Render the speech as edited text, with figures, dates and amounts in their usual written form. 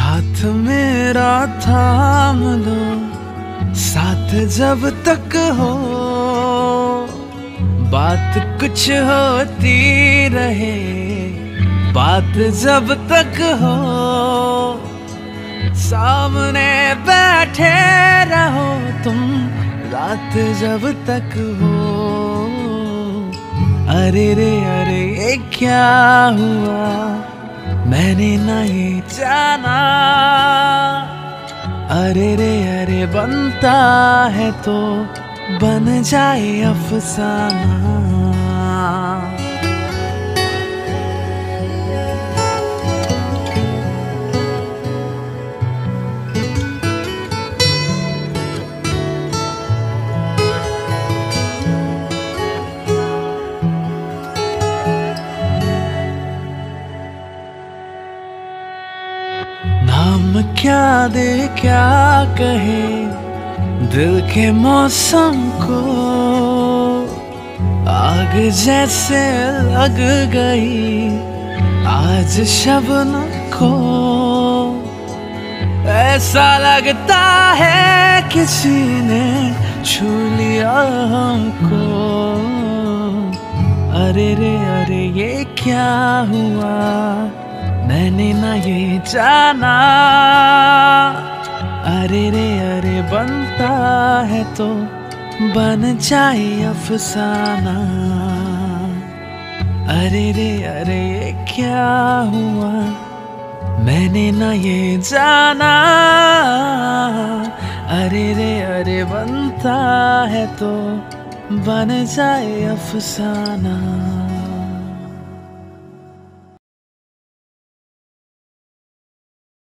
हाथ मेरा थाम लो, साथ जब तक हो, बात कुछ होती रहे, बात जब तक हो, सामने बैठे रहो तुम, रात जब तक हो। अरे रे अरे ये क्या हुआ, मैंने नहीं जाना। अरे रे अरे बनता है तो बन जाए अफसाना। नाम क्या दे क्या कहे दिल के मौसम को, आग जैसे लग गई आज शबनम को। ऐसा लगता है किसी ने छू लिया हमको। अरे रे अरे ये क्या हुआ, मैंने ना ये जाना। अरे रे अरे बनता है तो बन जाए अफसाना। अरे रे अरे ये क्या हुआ, मैंने ना ये जाना। अरे रे अरे बनता है तो बन जाए अफसाना।